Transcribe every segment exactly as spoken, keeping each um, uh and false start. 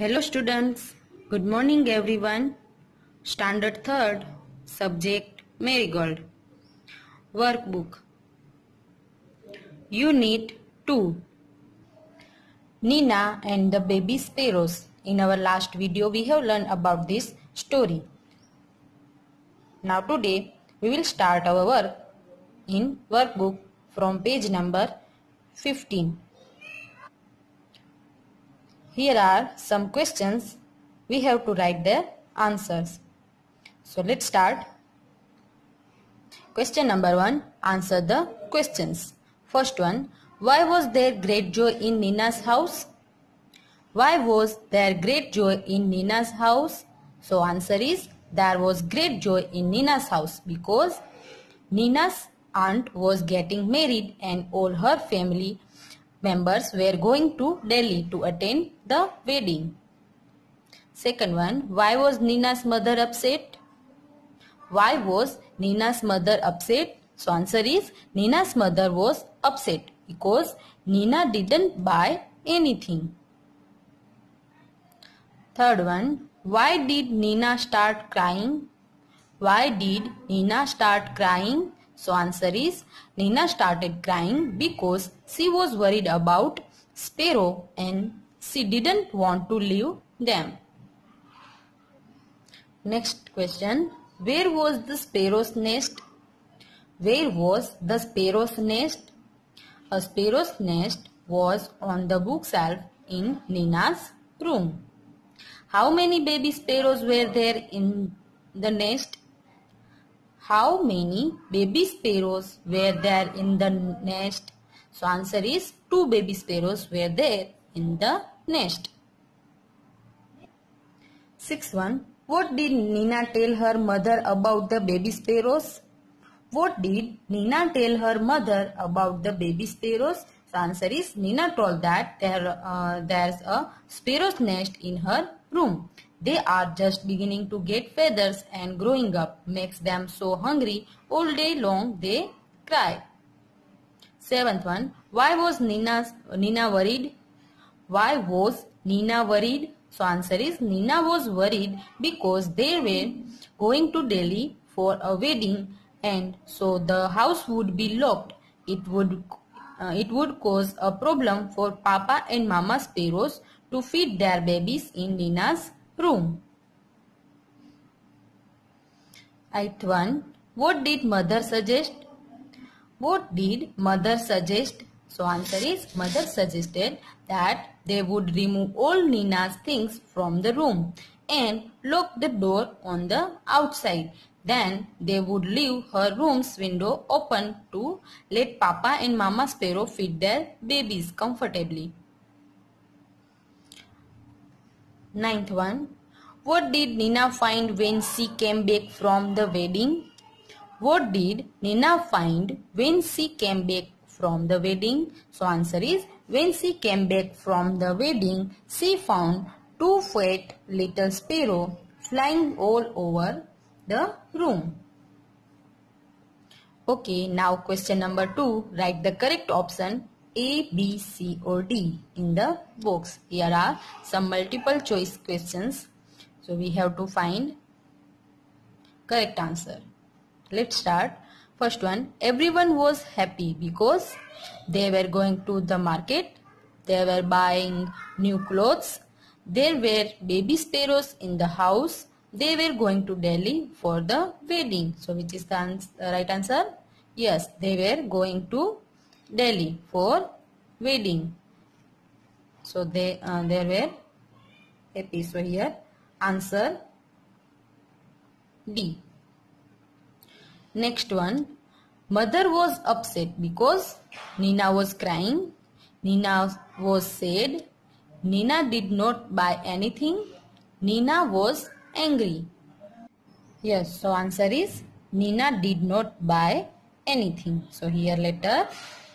Hello students, good morning everyone. Standard third, subject Marigold. Workbook. Unit two. Nina and the baby sparrows. In our last video we have learned about this story. Now today we will start our work in workbook from page number fifteen. Here are some questions. We have to write their answers. So let's start. Question number one. Answer the questions. First one. Why was there great joy in Nina's house? Why was there great joy in Nina's house? So answer is there was great joy in Nina's house because Nina's aunt was getting married and all her family members were going to Delhi to attend the wedding. Second one. Why was Nina's mother upset? Why was Nina's mother upset? So answer is Nina's mother was upset because Nina didn't buy anything. Third one. Why did Nina start crying? Why did Nina start crying? So answer is Nina started crying because she was worried about Sparrow and she didn't want to leave them. Next question. Where was the sparrow's nest? Where was the sparrow's nest? A sparrow's nest was on the bookshelf in Nina's room. How many baby sparrows were there in the nest? How many baby sparrows were there in the nest? So answer is two baby sparrows were there in the nest. Sixth one. What did Nina tell her mother about the baby sparrows? What did Nina tell her mother about the baby sparrows? So answer is Nina told that there uh, there's a sparrow's nest in her room. They are just beginning to get feathers and growing up makes them so hungry all day long they cry. Seventh one. Why was Nina's, Nina worried? Why was Nina worried? So answer is Nina was worried because they were going to Delhi for a wedding and so the house would be locked. It would uh, it would cause a problem for Papa and Mama sparrows to feed their babies in Nina's room. Eighth one. What did mother suggest? What did mother suggest? So answer is mother suggested that they would remove all Nina's things from the room and lock the door on the outside. Then they would leave her room's window open to let Papa and Mama Sparrow feed their babies comfortably. Ninth one. What did Nina find when she came back from the wedding? What did Nina find when she came back from the wedding? So answer is when she came back from the wedding, she found two fat little sparrows flying all over the room. Okay, now question number two. Write the correct option A, B, C or D in the box. Here are some multiple choice questions. So we have to find correct answer. Let's start. First one. Everyone was happy because they were going to the market. They were buying new clothes. There were baby sparrows in the house. They were going to Delhi for the wedding. So which is the ans right answer? Yes, they were going to Delhi for wedding. So they uh, they were happy. So here answer D. Next one. Mother was upset because Nina was crying. Nina was sad. Nina did not buy anything. Nina was angry. Yes, so answer is Nina did not buy anything. So here letter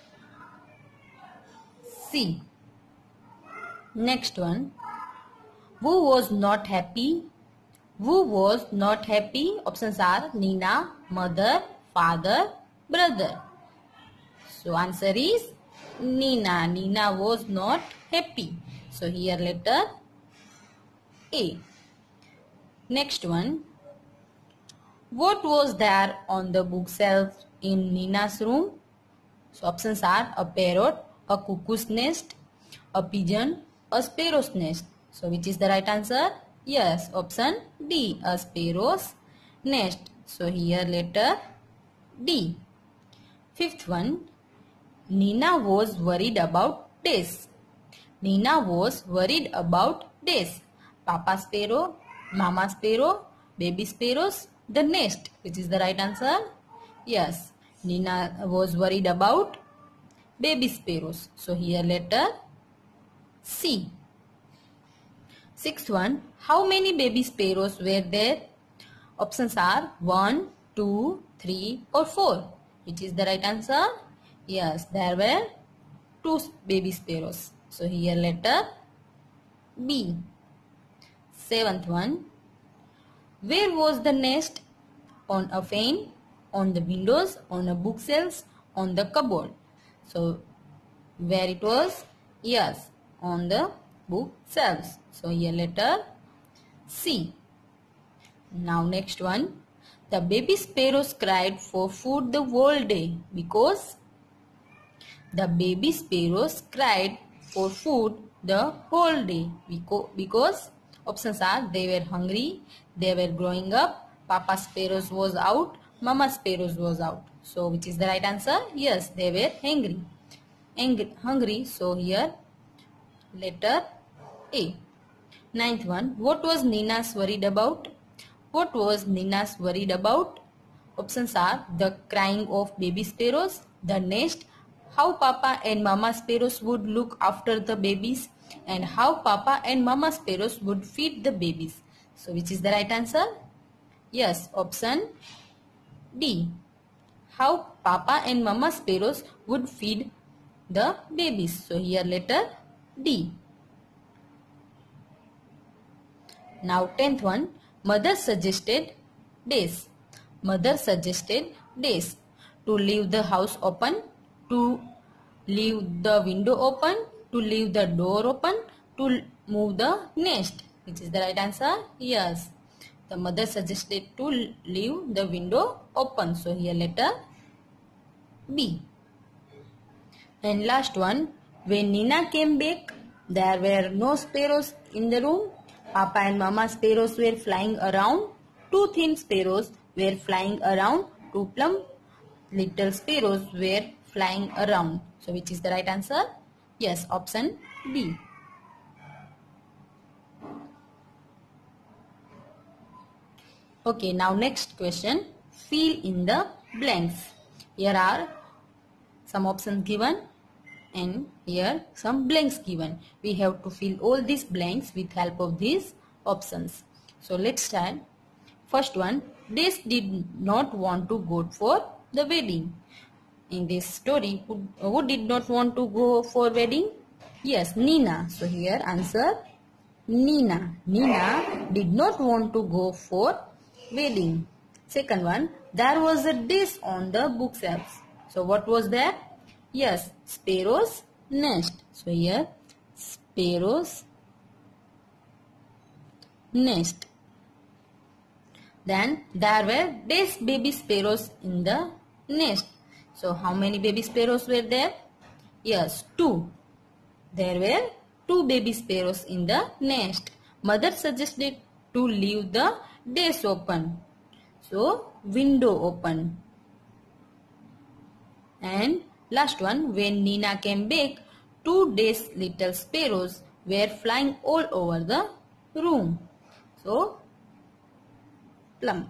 C. Next one. Who was not happy? Who was not happy? Options are Nina, mother, father, brother. So answer is Nina. Nina was not happy. So here letter A. Next one. What was there on the bookshelf in Nina's room? So options are a parrot, a cuckoo's nest, a pigeon, a sparrow's nest. So which is the right answer? Yes, option D, a sparrow's nest. So here letter D. Fifth one. Nina was worried about this. Nina was worried about this. Papa sparrow, Mama sparrow, baby sparrows, the nest. Which is the right answer? Yes, Nina was worried about baby sparrows. So here letter C. Sixth one. How many baby sparrows were there? Options are one, two, three or four. Which is the right answer? Yes, there were two baby sparrows. So here letter B. Seventh one. Where was the nest? On a fan, on the windows, on a bookshelf, on the cupboard. So where it was? Yes, on the bookshelves. So here letter C. Now next one. The baby sparrows cried for food the whole day because the baby sparrows cried for food the whole day because options are they were hungry, they were growing up, Papa sparrows was out, Mama sparrows was out. So which is the right answer? Yes, they were hungry. Angry, hungry. So here letter A. Ninth one. What was Nina's worried about? What was Nina's worried about? Options are the crying of baby sparrows, the nest, how Papa and Mama sparrows would look after the babies, and how Papa and Mama sparrows would feed the babies. So which is the right answer? Yes, option D. How Papa and Mama sparrows would feed the babies. So here letter D. Now tenth one. Mother suggested days. Mother suggested days. To leave the house open, to leave the window open, to leave the door open, to move the nest. Which is the right answer? Yes. The mother suggested to leave the window open. So here letter B. And last one. When Nina came back, there were no sparrows in the room. Papa and Mama sparrows were flying around. Two thin sparrows were flying around. Two plump little sparrows were flying around. So which is the right answer? Yes, option B. Okay, now next question. Fill in the blanks. Here are some options given and here some blanks given. We have to fill all these blanks with help of these options. So let's start. First one. Des did not want to go for the wedding. In this story, who, who did not want to go for wedding? Yes, Nina. So here answer Nina. Nina did not want to go for wedding. Second one. There was a dish on the bookshelves. So what was there? Yes, sparrow's nest. So here sparrow's nest. Then there were dash baby sparrows in the nest. So how many baby sparrows were there? Yes, two. There were two baby sparrows in the nest. Mother suggested to leave the dash open. So window open. And last one, when Nina came back, two dash little sparrows were flying all over the room. So plump.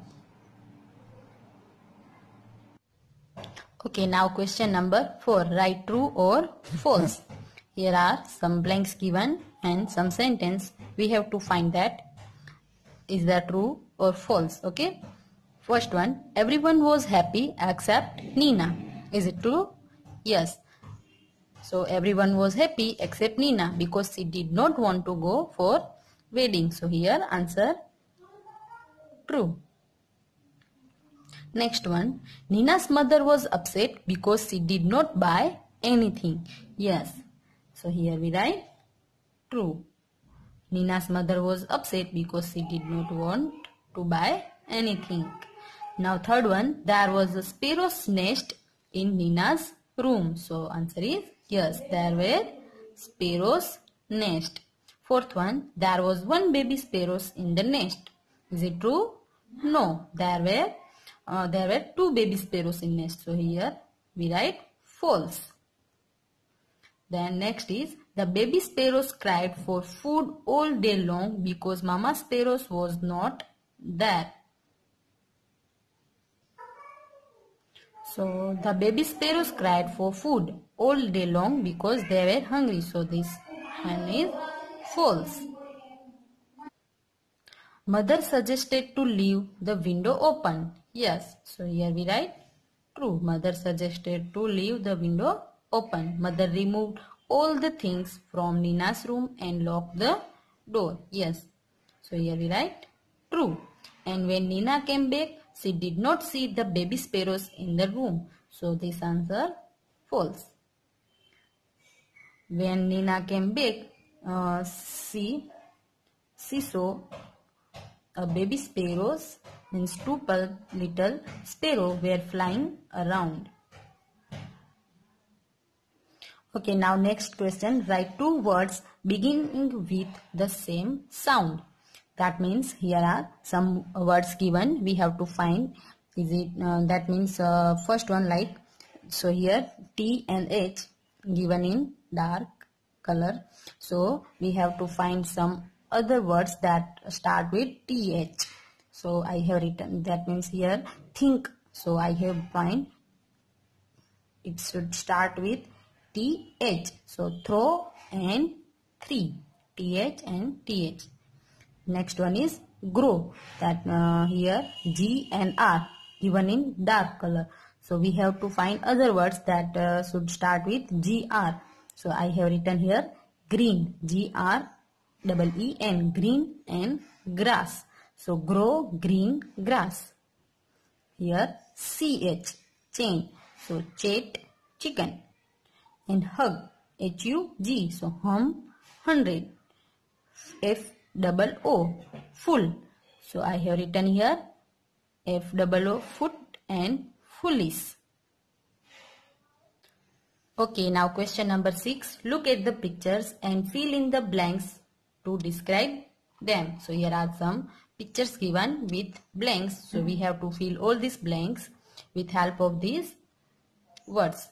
Okay, now question number four. Write true or false. Here are some blanks given and some sentence. We have to find that is that true or false. Okay. First one. Everyone was happy except Nina. Is it true? Yes. So everyone was happy except Nina because she did not want to go for wedding. So here answer true. Next one. Nina's mother was upset because she did not buy anything. Yes. So here we write true. Nina's mother was upset because she did not want to buy anything. Now third one, there was a sparrow's nest in Nina's room. So answer is yes, there were sparrows nest. Fourth one, there was one baby sparrows in the nest. Is it true? No, there were uh, there were two baby sparrows in nest. So here we write false. Then next is the baby sparrows cried for food all day long because Mama Sparrows was not there. So the baby sparrows cried for food all day long because they were hungry. So this one is false. Mother suggested to leave the window open. Yes. So here we write true. Mother suggested to leave the window open. Mother removed all the things from Nina's room and locked the door. Yes. So here we write true. And when Nina came back, she did not see the baby sparrows in the room. So this answer false. When Nina came back, uh, she, she saw a baby sparrows, means two little sparrows were flying around. Okay, now next question. Write two words beginning with the same sound. That means here are some words given. We have to find. Is it uh, that means uh, first one like so here T and H given in dark color. So we have to find some other words that start with T H. So I have written that means here think. So I have find it should start with T H. So throw and three. T H and T H. Next one is grow. That uh, here G and R given in dark color. So we have to find other words that uh, should start with G R. So I have written here green. G R double E N, green, and grass. So grow, green, grass. Here C H, chain. So chat, chicken. And hug, H U G. So hum, hundred. F double O, full. So I have written here F double O, foot, and foolish. Okay, now question number six. Look at the pictures and fill in the blanks to describe them. So here are some pictures given with blanks. So we have to fill all these blanks with help of these words.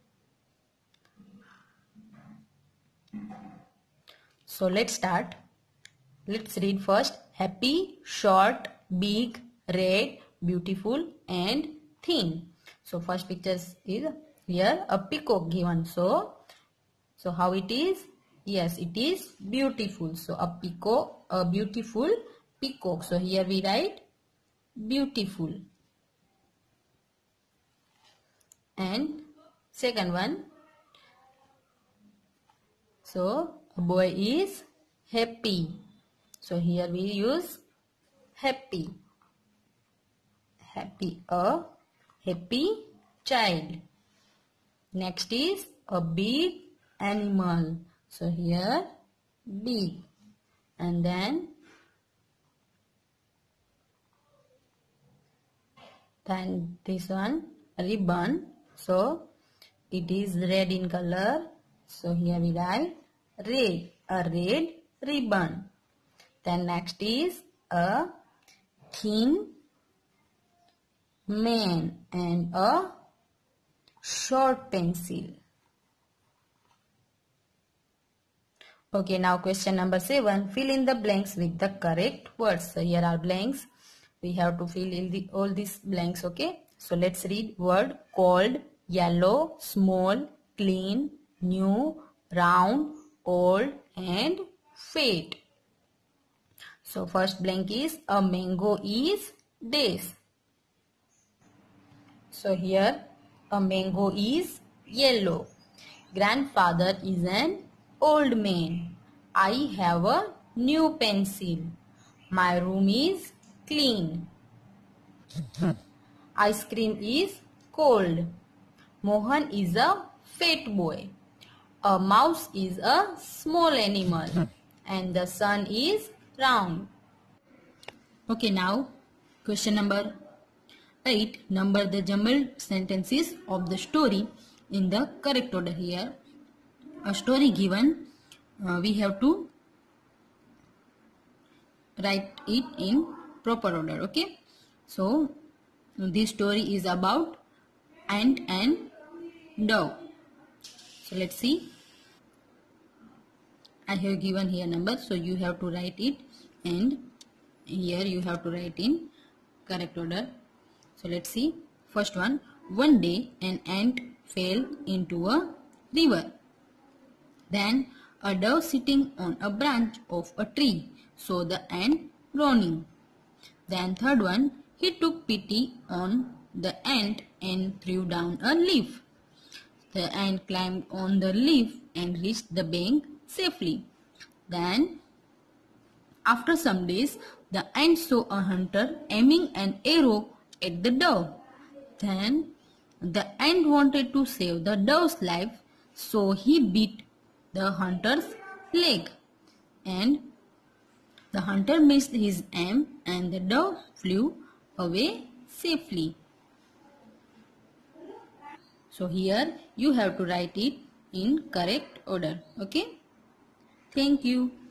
So let's start. Let's read first. Happy, short, big, red, beautiful, and thin. So first picture is here a peacock given. So, so how it is? Yes, it is beautiful. So a peacock, a beautiful peacock. So here we write beautiful. And second one. So a boy is happy. So here we use happy. Happy, a happy child. Next is a big animal. So here big. And then then this one ribbon. So it is red in color. So here we write red, a red ribbon. Then next is a thin man and a short pencil. Okay, now question number seven. Fill in the blanks with the correct words. So here are blanks. We have to fill in the, all these blanks. Okay. So let's read word cold, yellow, small, clean, new, round, old, and fat. So first blank is a mango is days. So here a mango is yellow. Grandfather is an old man. I have a new pencil. My room is clean. Ice cream is cold. Mohan is a fat boy. A mouse is a small animal. and the sun is round. Okay, now question number eight. Number the jumbled sentences of the story in the correct order. Here a story given, uh, we have to write it in proper order. Okay, so this story is about ant and dove. So let's see. I have given here number, so you have to write it, and here you have to write in correct order. So let's see. First one. One day an ant fell into a river. Then a dove sitting on a branch of a tree saw the ant groaning. Then third one. He took pity on the ant and threw down a leaf. The ant climbed on the leaf and reached the bank safely. Then, after some days, the ant saw a hunter aiming an arrow at the dove. Then, the ant wanted to save the dove's life, so he beat the hunter's leg. And the hunter missed his aim and the dove flew away safely. So here you have to write it in correct order. Okay. Thank you.